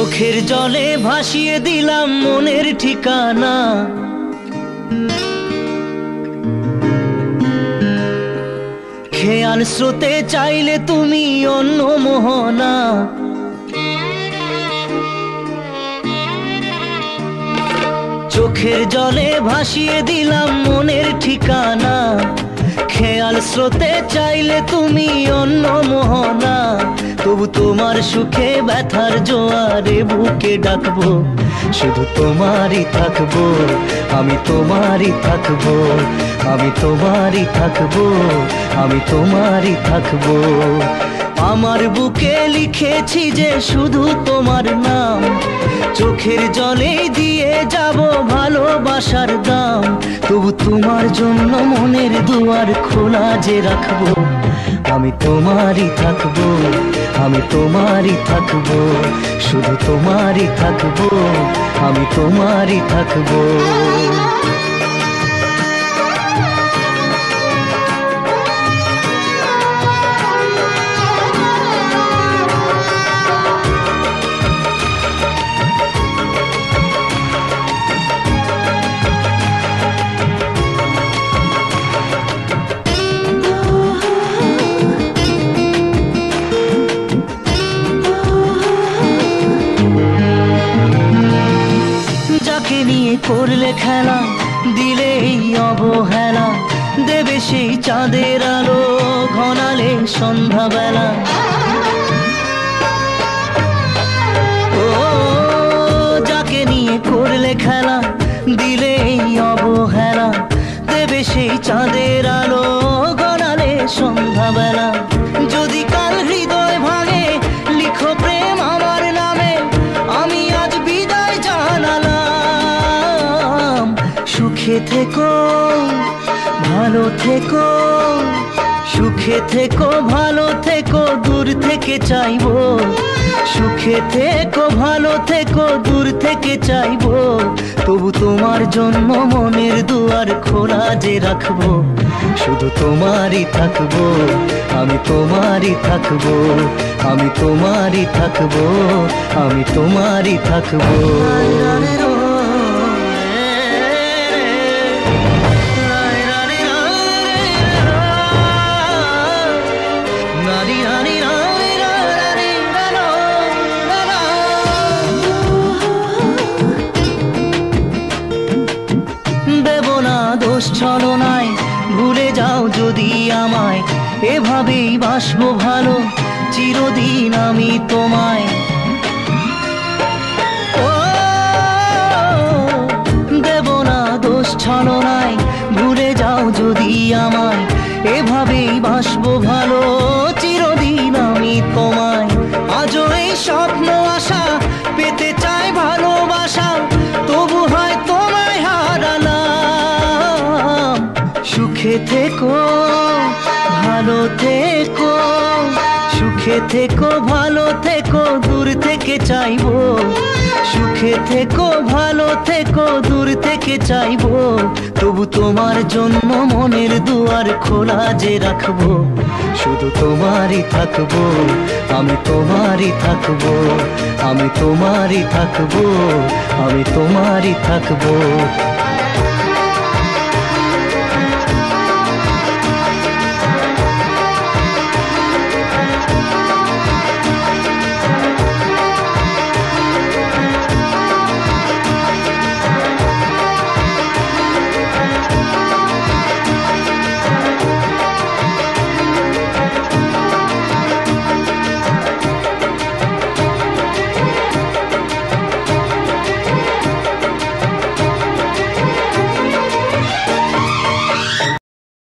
চোখের জলে ভাসিয়ে দিলাম মনের ঠিকানা। খেয়াল স্রোতে চাইলে তুমি অন্য মোহনা। চোখের জলে ভাসিয়ে দিলাম মনের ঠিকানা। খেয়াল স্রোতে চাইলে তুমি অন্য মোহনা। তবু তোমার সুখে ব্যথার জোয়ারে বুকে ডাকবো, শুধু তোমারই থাকবো, আমি তোমারই থাকবো, আমি তোমারই থাকবো, আমি তোমারই থাকবো। আমার বুকে লিখেছি যে শুধু তোমার নাম, চোখের জলে দিয়ে যাব ভালোবাসার দাম। তবু তোমার জন্য মনের দুয়ার খোলা যে রাখবো, আমি তোমারই থাকবো, আমি তোমারই থাকবো, শুধু তোমারই থাকবো, আমি তোমারই থাকবো। নিয়ে করলে খেলা, দিলে এই অবহেলা, দেবে সেই চাঁদের আলো ঘনালে সন্ধ্যাবেলা। ও যাকে নিয়ে করলে খেলা, দিলে এই অবহেলা, দেবে সেই চাঁদের আলো ঘনালে সন্ধ্যাবেলা। যদি কাল হৃদয় ভাঙে লিখো প্রেম আমার নামে, আমি আজ বিদায় জানালাম। সুখে থেকো ভালো থেকো, সুখে থেকো ভালো থেকো, দূর থেকে চাইবো। সুখে থেকো ভালো থেকো, দূর থেকে চাইবো। তবু তোমার জন্য মনের দুয়ার খোলা যে রাখবো, শুধু তোমারই থাকবো, আমি তোমারই থাকবো, আমি তোমারই থাকবো, আমি তোমারই থাকবো। দেব না দোষ ছলনায়, ভুলে যাও যদি আমায়, এভাবেই বাসবো ভালো চিরদিন আমি তোমায়। ও দেব না দোষ ছলনায়, ভুলে যাও যদি আমায়, এভাবেই বাসবো ভালো চিরদিন আমি তোমায়। আজও এই স্বপ্ন আশা পেতে চাই ভালোবাসা, তবু হয় তোমায় হারালাম। সুখে থেকো ভালো থেকো, সুখে থেকো ভালো থেকো, দূর থেকে চাইবো। সুখে থেকো ভালো থেকো, দূর থেকে চাইবো। তবু তোমার জন্য মনের দুয়ার খোলা যে রাখবো, শুধু তোমারই থাকবো, আমি তোমারই থাকবো, আমি তোমারই থাকবো, আমি তোমারই থাকবো।